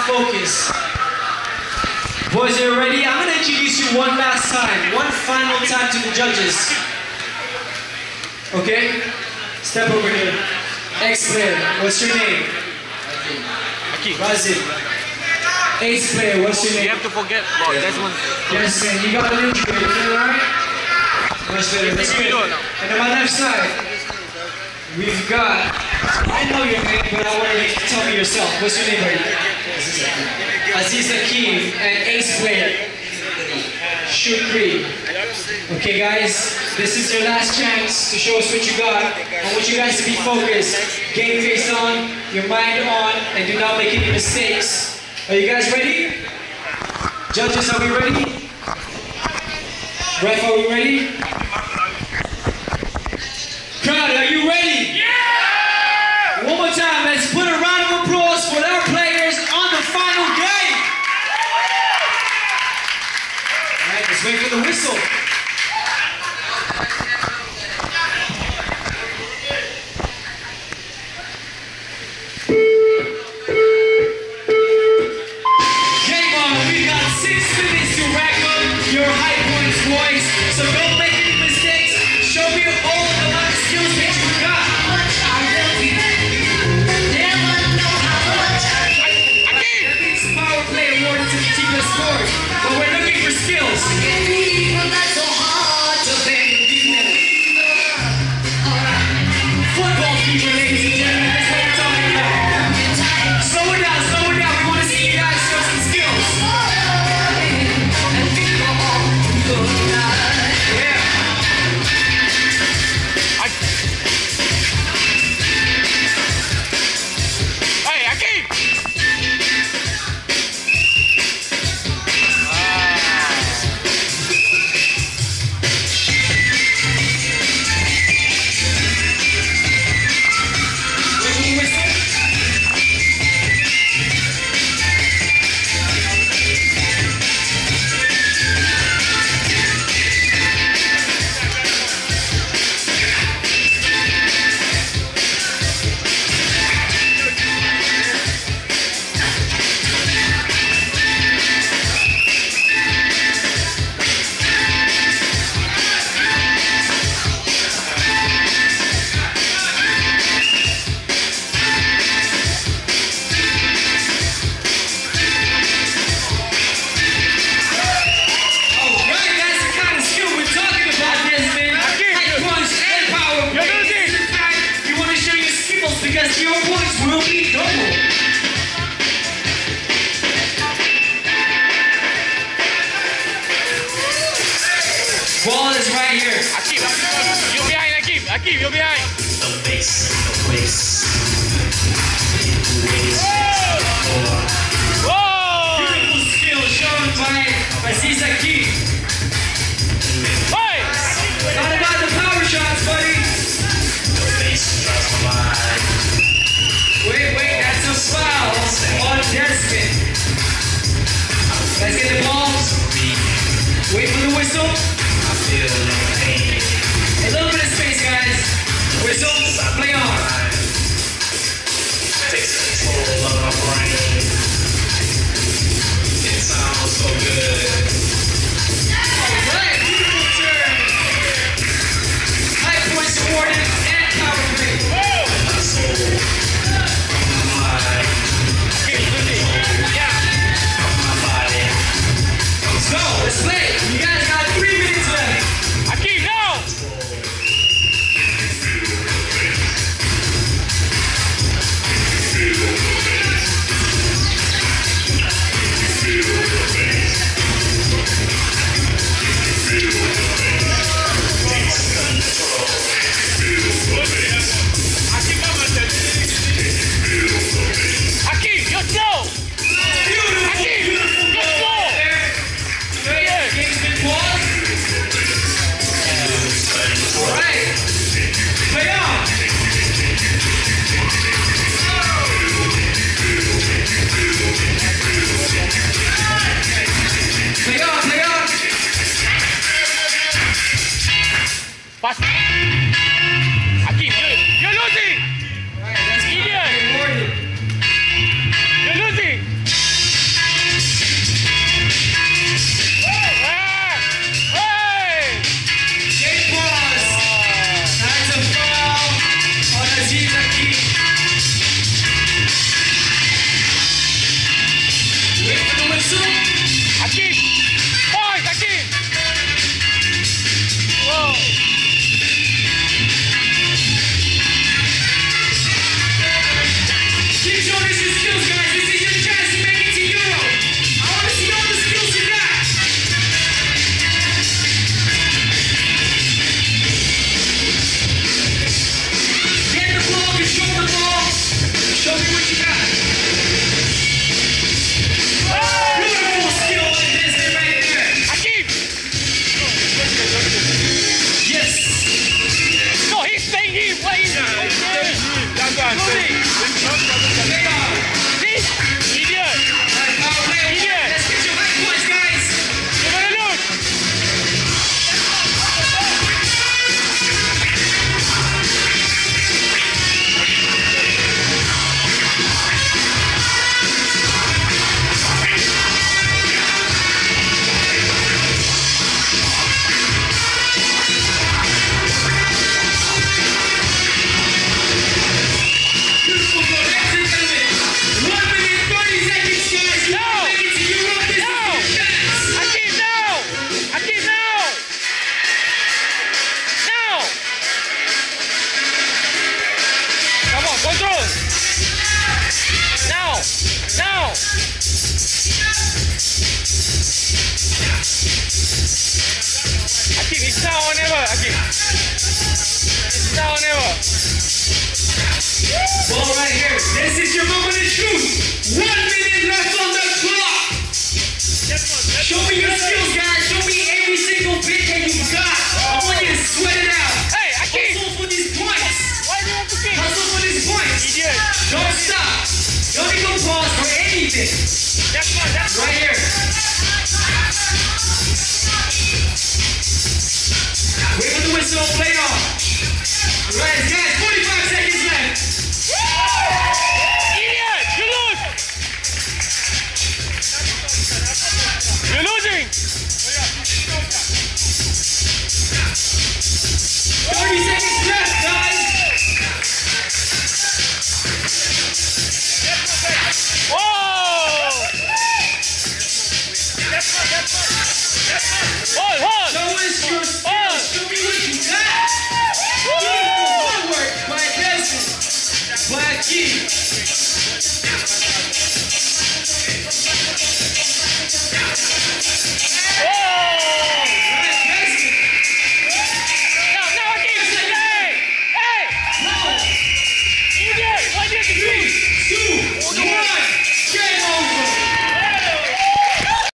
focus. Boys, are you ready? I'm gonna introduce you one last time, one final time to the judges. Okay? Step over here. X-player, what's your name? Razin. Ace player, what's your name? You have to forget about Desmond. Yes, man, you got an injury, you feel alright? Much better, that's good. And on my left side, we've got, I know your name, but I want you to tell me yourself. What's your name, buddy? Aziz Akeem and Ace player, Shukri. Okay guys, this is your last chance to show us what you got. I want you guys to be focused. Game face on, your mind on, and do not make any mistakes. Are you guys ready? Judges, are we ready? Ref, are we ready? Crowd, are you ready? Yeah! One more time, let's put a round of applause for our players on the final game. All right, let's wait for the whistle. Your high points, boys. So don't make any mistakes. Show me all of the life skills that you got. That means power play awarded to the team that scored. But we're looking for skills. Football fever, ladies and gentlemen. That's what we're talking about. Slow it down, slow it down. We want to see you guys show some skills. Because your points will be double. Ball is right here. Akeem, you're behind, Akeem. Akeem, you're behind. The base, the place. Whoa! Beautiful skill shown by Aziz Akeem. Hey! Not about the power shots, buddy. The base drops the line. Wait, that's a foul on Desmond. Let's get the ball. Wait for the whistle. I feel no pain. A little bit of space, guys. Whistle, play on. Takes control of my brain. It sounds so good. Alright, beautiful turn. High points awarded and power play. My soul, my mind, my body. Let's go, let's play. You guys got 3 minutes left. Akeem! Now or never, Akim. It's now or never. Ball right here. This is your moment of truth. 1 minute left on the clock. Show me your skills, guys. Show me every single bit that you got. I want you to sweat it out. Hey, Akim. Hustle for these points. Why do you want to kick? Hustle for these points. Idiot. Don't stop. Don't even pause for anything. That's one. Right here. Wait for the whistle. Play on. Right, guys. 45